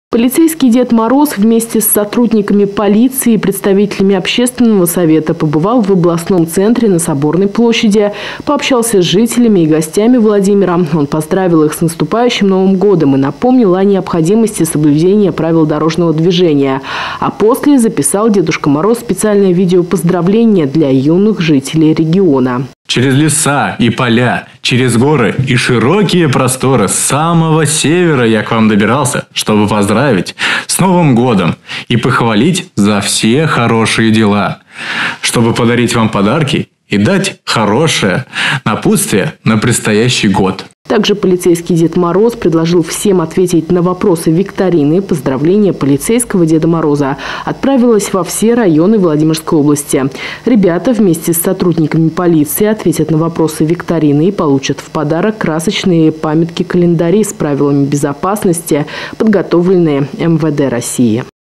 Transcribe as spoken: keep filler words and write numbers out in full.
Полицейский Дед Мороз вместе с сотрудниками полиции и представителями общественного совета побывал в областном центре на Соборной площади, пообщался с жителями и гостями Владимира. Он поздравил их с наступающим Новым годом и напомнил о необходимости соблюдения правил дорожного движения. А после записал Дедушка Мороз специальное видео поздравления для юных жителей региона. Через леса и поля, через горы и широкие просторы с самого севера я к вам добирался, чтобы поздравить с Новым годом и похвалить за все хорошие дела, чтобы подарить вам подарки и дать хорошее напутствие на предстоящий год. Также полицейский Дед Мороз предложил всем ответить на вопросы викторины. Поздравление полицейского Деда Мороза отправилось во все районы Владимирской области. Ребята вместе с сотрудниками полиции ответят на вопросы викторины и получат в подарок красочные памятки-календари с правилами безопасности, подготовленные эм вэ дэ России.